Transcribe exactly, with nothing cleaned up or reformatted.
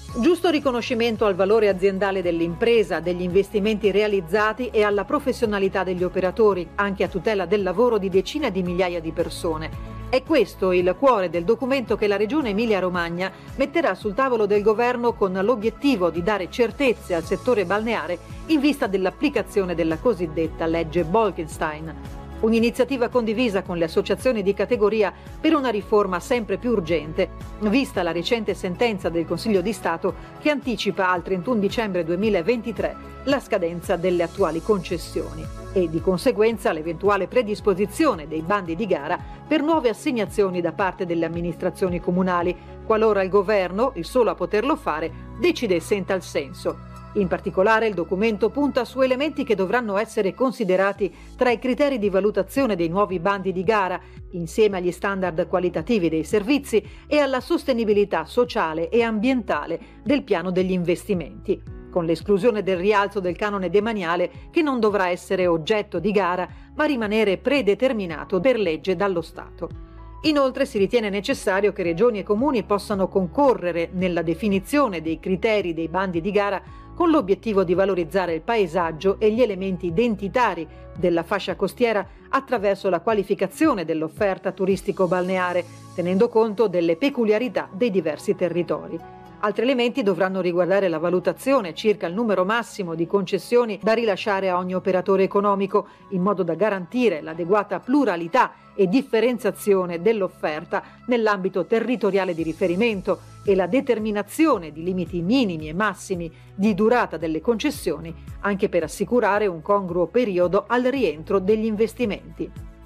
Giusto riconoscimento al valore aziendale dell'impresa, degli investimenti realizzati e alla professionalità degli operatori, anche a tutela del lavoro di decine di migliaia di persone. È questo il cuore del documento che la Regione Emilia-Romagna metterà sul tavolo del governo con l'obiettivo di dare certezze al settore balneare in vista dell'applicazione della cosiddetta legge Bolkestein. Un'iniziativa condivisa con le associazioni di categoria per una riforma sempre più urgente, vista la recente sentenza del Consiglio di Stato che anticipa al trentuno dicembre duemilaventitré la scadenza delle attuali concessioni e di conseguenza l'eventuale predisposizione dei bandi di gara per nuove assegnazioni da parte delle amministrazioni comunali, qualora il governo, il solo a poterlo fare, decidesse in tal senso. In particolare il documento punta su elementi che dovranno essere considerati tra i criteri di valutazione dei nuovi bandi di gara, insieme agli standard qualitativi dei servizi e alla sostenibilità sociale e ambientale del piano degli investimenti, con l'esclusione del rialzo del canone demaniale che non dovrà essere oggetto di gara ma rimanere predeterminato per legge dallo Stato. Inoltre si ritiene necessario che regioni e comuni possano concorrere nella definizione dei criteri dei bandi di gara con l'obiettivo di valorizzare il paesaggio e gli elementi identitari della fascia costiera attraverso la qualificazione dell'offerta turistico-balneare, tenendo conto delle peculiarità dei diversi territori. Altri elementi dovranno riguardare la valutazione circa il numero massimo di concessioni da rilasciare a ogni operatore economico, in modo da garantire l'adeguata pluralità e differenziazione dell'offerta nell'ambito territoriale di riferimento e la determinazione di limiti minimi e massimi di durata delle concessioni, anche per assicurare un congruo periodo al rientro degli investimenti.